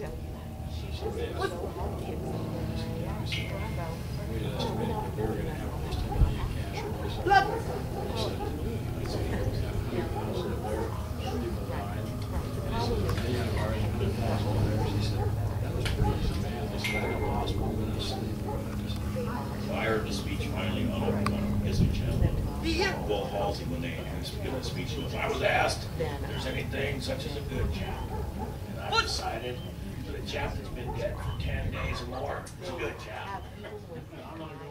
So we estimated that we were going to have at least $10 million cash raise. They said, I'd say we have 100,000 of their people behind. And he said, they had ours and 100,000 of theirs. He said, that was pretty easy, man. They said, I got lost moving us. Well, I heard the speech finally on a Disney Channel. Will Halsey, when they give the speech, he goes, I was asked if there's anything such as a good chap. And I decided that a chap that's been dead for 10 days or more is a good chap.